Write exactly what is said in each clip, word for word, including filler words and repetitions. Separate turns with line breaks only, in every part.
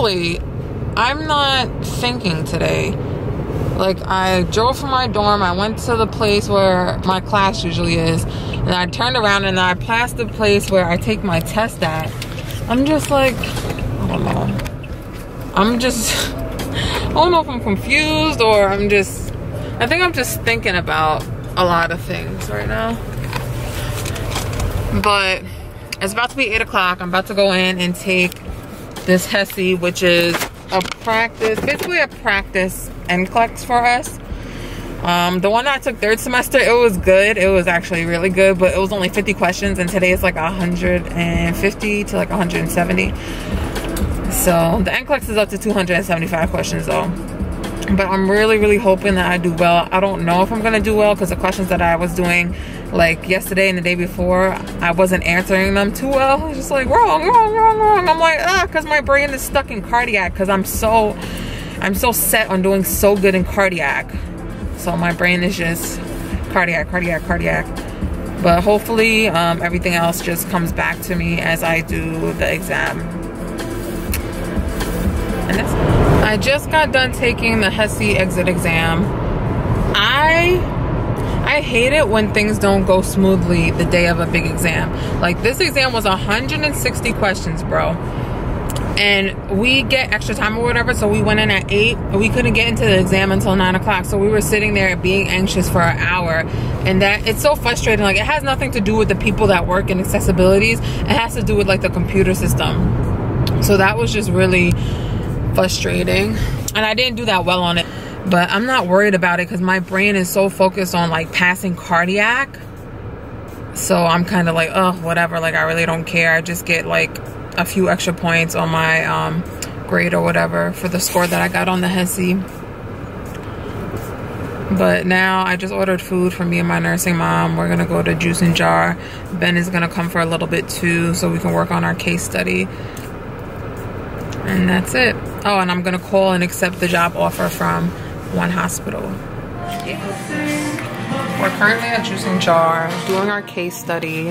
literally, I'm not thinking today. Like, I drove from my dorm, I went to the place where my class usually is, and I turned around and I passed the place where I take my test at. I'm just like, I don't know. I'm just, I don't know if I'm confused or I'm just, I think I'm just thinking about a lot of things right now. But it's about to be eight o'clock. I'm about to go in and take this HESI, which is a practice, basically a practice N C L E X for us. Um, the one that I took third semester, it was good. It was actually really good, but it was only fifty questions, and today it's like one hundred fifty to like one hundred seventy. So the N C L E X is up to two hundred seventy-five questions though. But I'm really, really hoping that I do well. I don't know if I'm gonna do well because the questions that I was doing like yesterday and the day before, I wasn't answering them too well. I was just like, wrong, wrong, wrong, wrong. I'm like, ah, because my brain is stuck in cardiac because I'm so, I'm so set on doing so good in cardiac. So my brain is just cardiac, cardiac, cardiac. But hopefully um, everything else just comes back to me as I do the exam. And that's it. I just got done taking the HESI exit exam. I I hate it when things don't go smoothly the day of a big exam. Like this exam was one hundred sixty questions, bro. And we get extra time or whatever, so we went in at eight. We couldn't get into the exam until nine o'clock. So we were sitting there being anxious for an hour. And that it's so frustrating. Like it has nothing to do with the people that work in accessibilities. It has to do with like the computer system. So that was just really frustrating, and I didn't do that well on it, but I'm not worried about it because my brain is so focused on like passing cardiac. So I'm kind of like, oh, whatever, like I really don't care. I just get like a few extra points on my um grade or whatever for the score that I got on the HESI. But now I just ordered food for me and my nursing mom. We're gonna go to Juice and Jar. Ben is gonna come for a little bit too, so we can work on our case study. And that's it. Oh, and I'm gonna call and accept the job offer from one hospital. Yeah. We're currently at Juice and Jar doing our case study.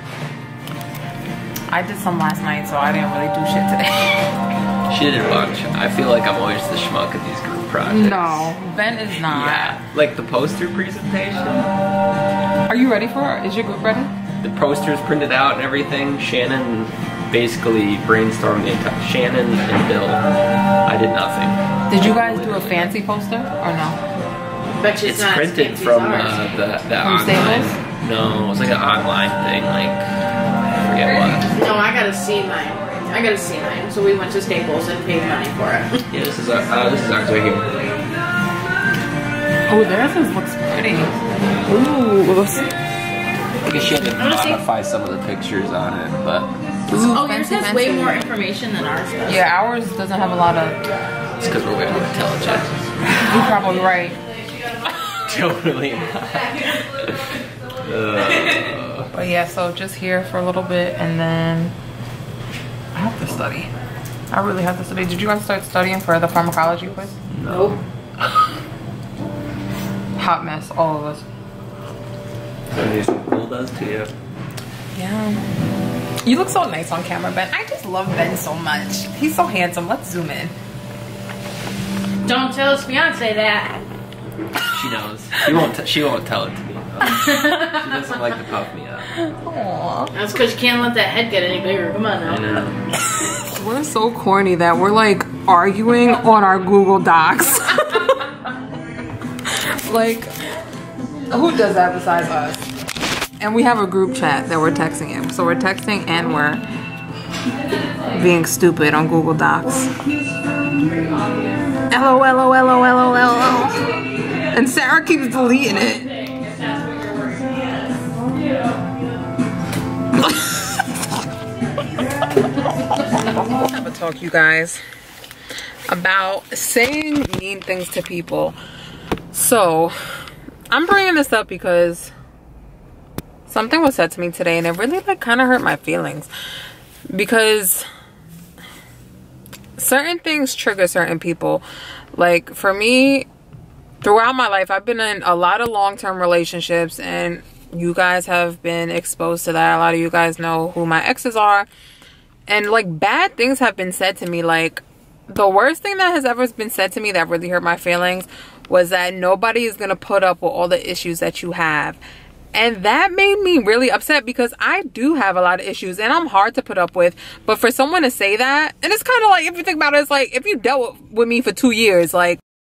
I did some last night, so I didn't really do shit today.
She did a bunch. I feel like I'm always the schmuck of these group projects.
No, Ben is not.
Yeah, like the poster presentation.
Are you ready for it? Is your group ready?
The poster's printed out and everything. Shannon basically brainstormed the entire, Shannon and Bill. I did nothing.
Did you guys do a fancy poster or no?
But
it's printed from uh, the, the
from
online.
Staples?
No, it was like an online thing, like, I forget what.
No, I got a C nine. I got a C nine, so we went to Staples and paid money for it.
Yeah, this is our, uh, this is ours right here.
Oh, theirs looks pretty. Ooh.
I guess she had to modify some of the pictures on it, but...
Ooh, oh, yours has way more information than ours does.
Yeah, ours doesn't have a lot of...
It's because we're way more intelligent.
You're probably right.
Totally not. uh,
but yeah, so just here for a little bit and then... I have to study. I really have to study. Did you guys start studying for the pharmacology quiz?
No.
Hot mess, all of us.
Cool does to you.
Yeah. You look so nice on camera, Ben. I just love Ben so much. He's so handsome. Let's zoom in.
Don't tell his fiance that.
She knows. She won't. T she won't tell it to me. She doesn't like to puff me up.
Aww.
That's because you can't let that head get any bigger. Come on now.
I know.
We're so corny that we're like arguing on our Google Docs. Like, who does that besides us? And we have a group chat that we're texting in. So we're texting and we're being stupid on Google Docs. L O L O L O L O L O. And Sarah keeps deleting it. I have a talk, you guys, about saying mean things to people. So, I'm bringing this up because something was said to me today and it really like kind of hurt my feelings, because certain things trigger certain people. Like for me, throughout my life, I've been in a lot of long-term relationships, and you guys have been exposed to that. A lot of you guys know who my exes are, and like bad things have been said to me, like the worst thing that has ever been said to me that really hurt my feelings was that nobody is going to put up with all the issues that you have. And that made me really upset because I do have a lot of issues and I'm hard to put up with. But for someone to say that, and it's kind of like, if you think about it, it's like, if you dealt with me for two years, like,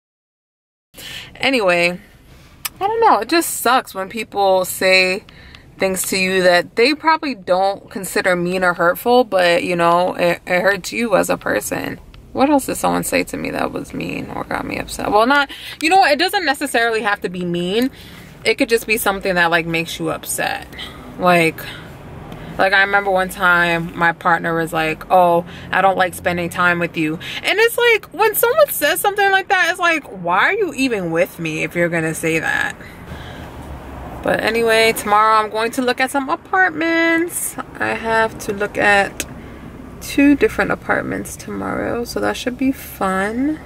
anyway, I don't know. It just sucks when people say things to you that they probably don't consider mean or hurtful, but, you know, it, it hurts you as a person. What else did someone say to me that was mean or got me upset? Well, not, you know what? It doesn't necessarily have to be mean. It could just be something that like makes you upset. Like, like I remember one time my partner was like, oh, I don't like spending time with you. And it's like, when someone says something like that, it's like, why are you even with me if you're gonna say that? But anyway, tomorrow I'm going to look at some apartments. I have to look at two different apartments tomorrow, so that should be fun.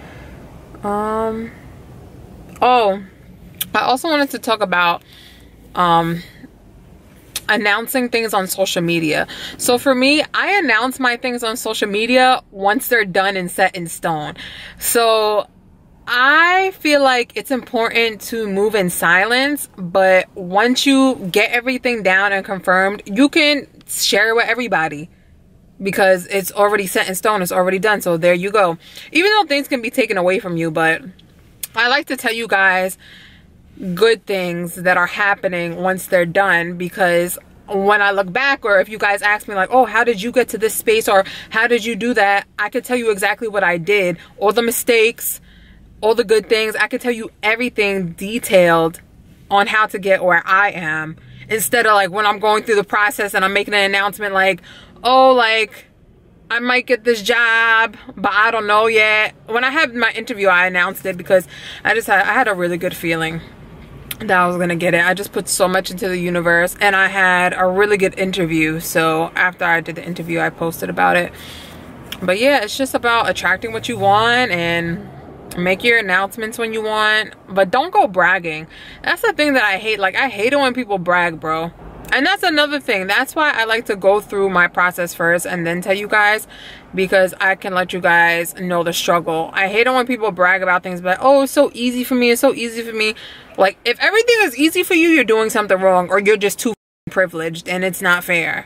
Um, oh, I also wanted to talk about um, announcing things on social media. So for me, I announce my things on social media once they're done and set in stone. So I feel like it's important to move in silence, but once you get everything down and confirmed, you can share it with everybody because it's already set in stone. It's already done. So there you go. Even though things can be taken away from you, but I like to tell you guys good things that are happening once they're done, because when I look back, or if you guys ask me like, oh, how did you get to this space, or how did you do that, I could tell you exactly what I did, all the mistakes, all the good things. I could tell you everything detailed on how to get where I am, instead of like when I'm going through the process and I'm making an announcement like, oh, like I might get this job, but I don't know yet. When I had my interview, I announced it because I just had, I had a really good feeling that I was gonna get it. I just put so much into the universe, and I had a really good interview. So after I did the interview, I posted about it. But yeah, it's just about attracting what you want and make your announcements when you want, but don't go bragging. That's the thing that I hate. Like, I hate it when people brag, bro. And that's another thing. That's why I like to go through my process first and then tell you guys, because I can let you guys know the struggle. I hate it when people brag about things, but oh, it's so easy for me, it's so easy for me. Like, if everything is easy for you, you're doing something wrong, or you're just too privileged, and it's not fair.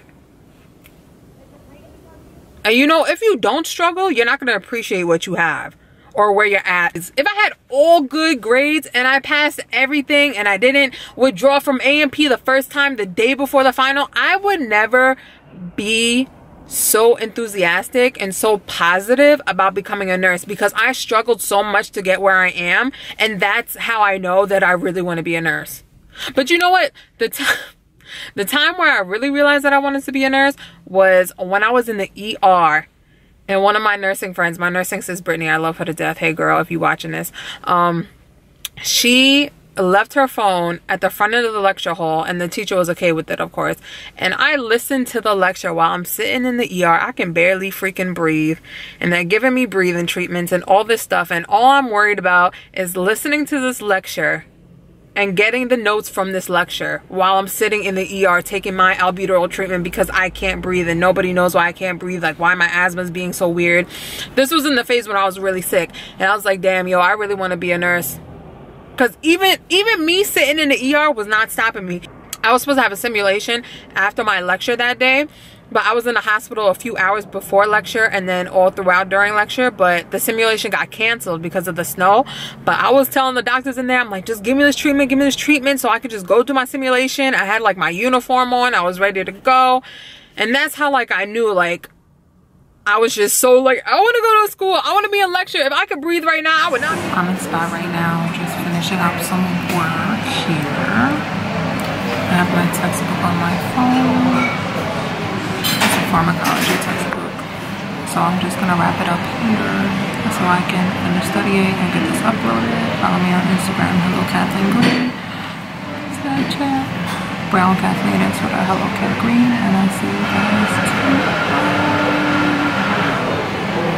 And you know, if you don't struggle, you're not going to appreciate what you have or where you're at. If I had all good grades and I passed everything and I didn't withdraw from A M P the first time the day before the final, I would never be so enthusiastic and so positive about becoming a nurse, because I struggled so much to get where I am, and that's how I know that I really want to be a nurse. But you know what? The time the time where I really realized that I wanted to be a nurse was when I was in the E R. And one of my nursing friends, my nursing sis Brittany, I love her to death. Hey girl, if you watching this, um, she left her phone at the front of the lecture hall, and the teacher was okay with it, of course. And I listened to the lecture while I'm sitting in the E R. I can barely freaking breathe, and they're giving me breathing treatments and all this stuff. And all I'm worried about is listening to this lecture and getting the notes from this lecture while I'm sitting in the E R taking my albuterol treatment because I can't breathe, and nobody knows why I can't breathe, like why my asthma is being so weird. This was in the phase when I was really sick, and I was like, damn, yo, I really want to be a nurse. Because even even me sitting in the E R was not stopping me. I was supposed to have a simulation after my lecture that day, but I was in the hospital a few hours before lecture and then all throughout during lecture, but the simulation got canceled because of the snow. But I was telling the doctors in there, I'm like, just give me this treatment, give me this treatment so I could just go do my simulation. I had like my uniform on, I was ready to go. And that's how like I knew, like, I was just so like, I want to go to school, I want to be in lecture. If I could breathe right now, I would not. I'm in spot right now, just finishing up some work here. I have my textbook on my phone. It's a pharmacology textbook. So I'm just gonna wrap it up here so I can finish studying and get this uploaded. Follow me on Instagram, Hello Kathleen Green. Snapchat, Brown Kathleen, and Twitter, Hello Kat Green. And I'll see you guys tomorrow.